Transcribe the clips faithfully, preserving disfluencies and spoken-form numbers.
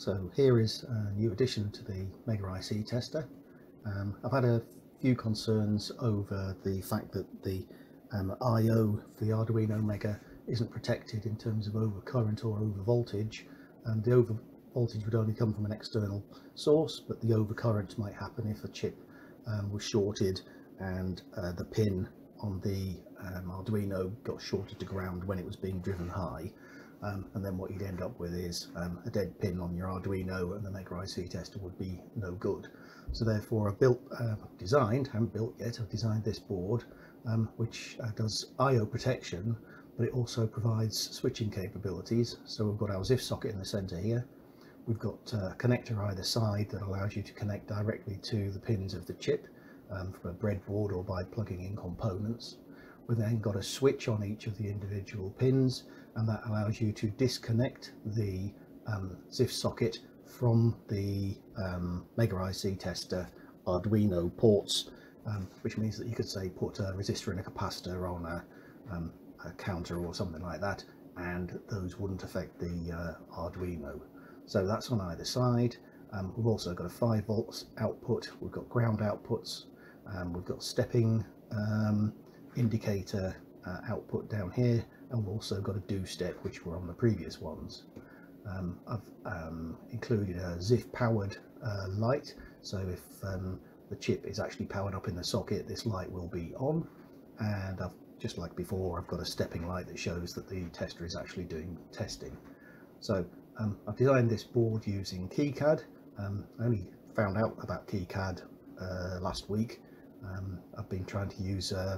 So here is a new addition to the MegaIC Tester. Um, I've had a few concerns over the fact that the um, I O for the Arduino Mega isn't protected in terms of overcurrent or over voltage. And the over voltage would only come from an external source, but the overcurrent might happen if a chip um, was shorted and uh, the pin on the um, Arduino got shorted to ground when it was being driven high. Um, and then what you'd end up with is um, a dead pin on your Arduino, and the MegaIC Tester would be no good. So therefore I've built, uh, designed, haven't built yet, I've designed this board um, which uh, does I O protection, but it also provides switching capabilities. So we've got our Z I F socket in the center here. We've got a connector either side that allows you to connect directly to the pins of the chip um, from a breadboard or by plugging in components. We've then got a switch on each of the individual pins, and that allows you to disconnect the um, Z I F socket from the um, MegaIC Tester Arduino ports, um, which means that you could say put a resistor and a capacitor on a, um, a counter or something like that, and those wouldn't affect the uh, Arduino. So that's on either side. Um, we've also got a five volts output, we've got ground outputs, um, we've got stepping um, indicator uh, output down here, and we've also got a do step, which were on the previous ones. Um, I've um, included a Z I F powered uh, light, so if um, the chip is actually powered up in the socket, this light will be on. And I've, just like before, I've got a stepping light that shows that the tester is actually doing testing. So um, I've designed this board using KiCad. Um, I only found out about KiCad uh, last week. Um, I've been trying to use uh,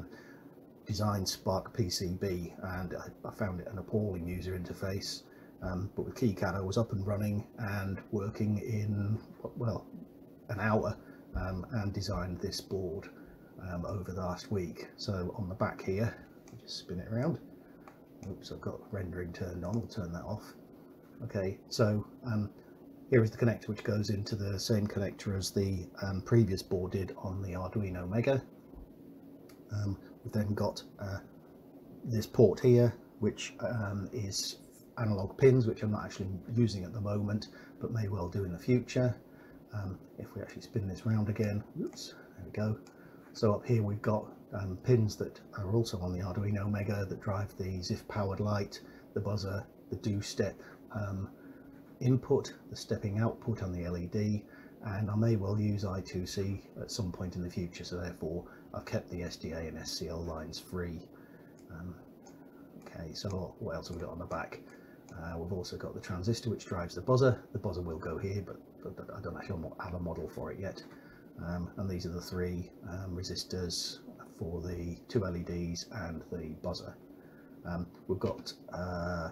Design Spark P C B, and I, I found it an appalling user interface. Um, but with KiCad I was up and running and working in, well, an hour, um, and designed this board um, over the last week. So on the back here, I'll just spin it around. Oops, I've got rendering turned on, I'll turn that off. Okay, so um, here is the connector which goes into the same connector as the um, previous board did on the Arduino Mega. Um, we've then got uh, this port here, which um, is analog pins, which I'm not actually using at the moment, but may well do in the future. Um, if we actually spin this round again, oops, there we go. So up here we've got um, pins that are also on the Arduino Mega that drive the Z I F powered light, the buzzer, the do step um, input, the stepping output on the L E D, and I may well use I two C at some point in the future, so therefore I've kept the S D A and S C L lines free. Um, okay, so what else have we got on the back? Uh, we've also got the transistor which drives the buzzer. The buzzer will go here, but, but I don't actually have a model for it yet. Um, and these are the three um, resistors for the two L E Ds and the buzzer. Um, we've got uh,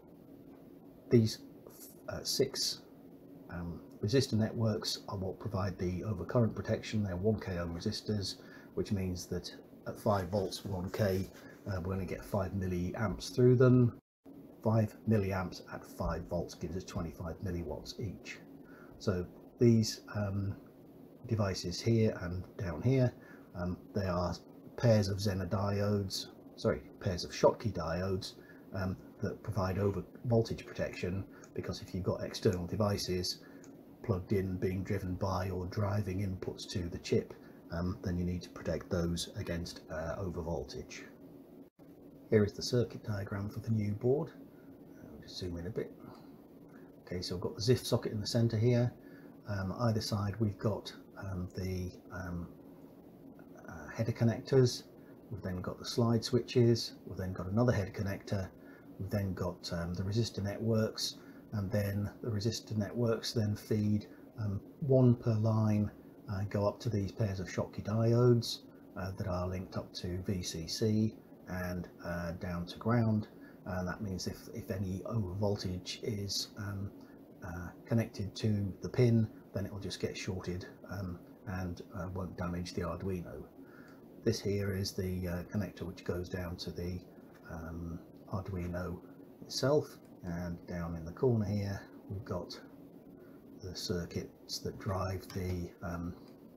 these uh, six um, resistor networks are what provide the overcurrent protection. They're one K ohm resistors, which means that at five volts, one K, uh, we're going to get five milliamps through them. five milliamps at five volts gives us twenty-five milliwatts each. So these um, devices here and down here, um, they are pairs of Zener diodes, sorry, pairs of Schottky diodes um, that provide over voltage protection, because if you've got external devices plugged in being driven by or driving inputs to the chip, um, then you need to protect those against uh, over voltage. Here is the circuit diagram for the new board. I'll just zoom in a bit. Okay, so we've got the Z I F socket in the center here. Um, either side we've got um, the um, uh, header connectors. We've then got the slide switches. We've then got another head connector. We've then got um, the resistor networks, and then the resistor networks then feed um, one per line, uh, go up to these pairs of Schottky diodes uh, that are linked up to V C C and uh, down to ground. And that means if, if any over voltage is um, uh, connected to the pin, then it will just get shorted um, and uh, won't damage the Arduino. This here is the uh, connector which goes down to the um, Arduino itself, and down in the corner here we've got the circuits that drive the um,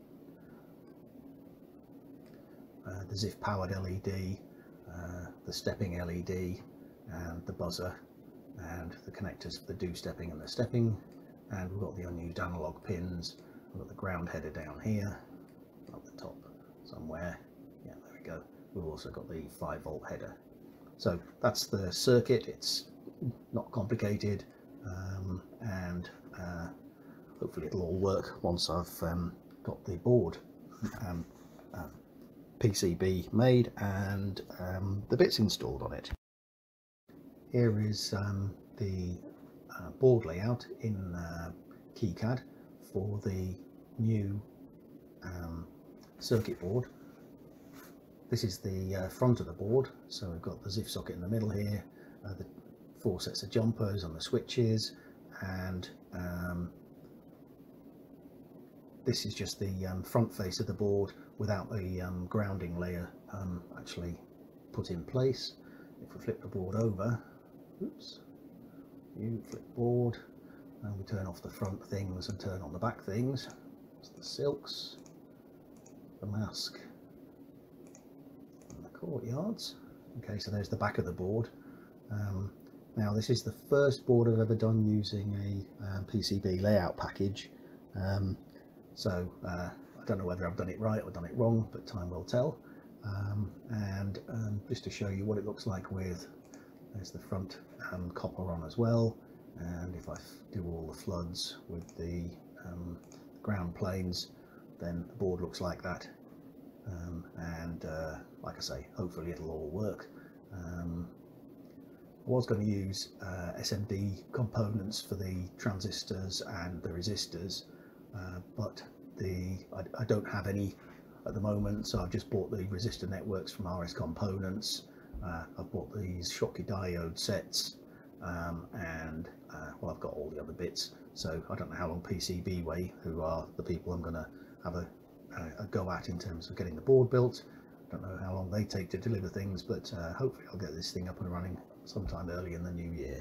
uh, the Z I F powered L E D, uh, the stepping L E D, and the buzzer, and the connectors for the do stepping and the stepping, and we've got the unused analog pins. We've got the ground header down here up the top somewhere. Yeah, there we go. We've also got the five volt header. So that's the circuit. It's not complicated, um, and uh, hopefully it'll all work once I've um, got the board um, uh, P C B made and um, the bits installed on it. Here is um, the uh, board layout in uh, KiCad for the new um, circuit board. This is the uh, front of the board, so we've got the Z I F socket in the middle here, uh, the four sets of jumpers and the switches, and um, this is just the um, front face of the board without the um, grounding layer um, actually put in place. If we flip the board over, oops, you flip board, and we turn off the front things and turn on the back things. It's the silks, the mask, and the courtyards. Okay, so there's the back of the board. Um, now this is the first board I've ever done using a uh, P C B layout package. Um, so uh, I don't know whether I've done it right or done it wrong, but time will tell. Um, and um, just to show you what it looks like with, there's the front um, copper on as well, and if I do all the floods with the um, ground planes, then the board looks like that. Um, and uh, like I say, hopefully it'll all work. Um, I was going to use uh, S M D components for the transistors and the resistors, uh, but the I, I don't have any at the moment, so I've just bought the resistor networks from R S Components. Uh, I've bought these Schottky diode sets, um, and uh, well, I've got all the other bits, so I don't know how long PCBWay, who are the people I'm going to have a, a, a go at in terms of getting the board built, I don't know how long they take to deliver things, but uh, hopefully I'll get this thing up and running sometime early in the new year.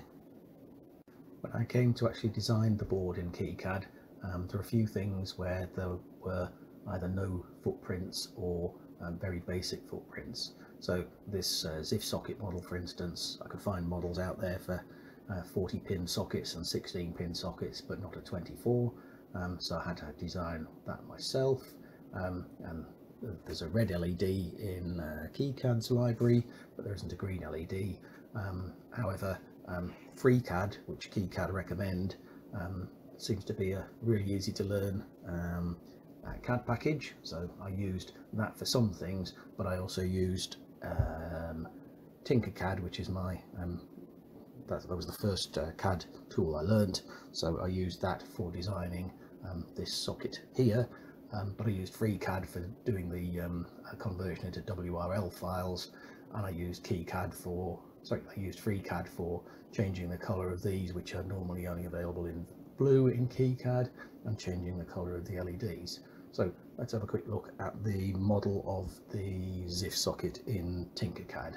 When I came to actually design the board in KiCad, um, there were a few things where there were either no footprints or um, very basic footprints. So this uh, Z I F socket model, for instance, I could find models out there for uh, forty pin sockets and sixteen pin sockets, but not a twenty-four. Um, so I had to design that myself. Um, and there's a red L E D in uh, KiCad's library, but there isn't a green L E D. Um, however, um, Freecad, which KiCad recommend, um, seems to be a really easy to learn um, uh, C A D package. So I used that for some things, but I also used um, Tinkercad, which is my um, that, that was the first uh, C A D tool I learned. So I used that for designing um, this socket here. Um, but I used Freecad for doing the um, conversion into W R L files, and I used KiCad for sorry I used Freecad for changing the color of these, which are normally only available in blue in KiCad, and changing the color of the L E Ds. So let's have a quick look at the model of the Z I F socket in Tinkercad.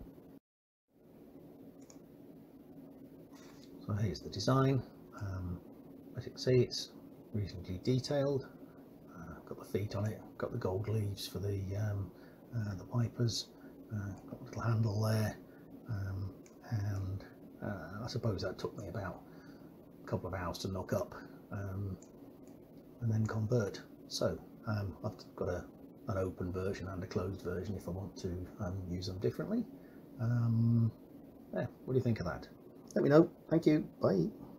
So here's the design. Um, as you can see, it's reasonably detailed. Got the feet on it, got the gold leaves for the um, uh, the wipers, uh, got a little handle there, um, and uh, I suppose that took me about a couple of hours to knock up um, and then convert. So um, I've got a, an open version and a closed version if I want to um, use them differently. Um, yeah, what do you think of that? Let me know. Thank you. Bye.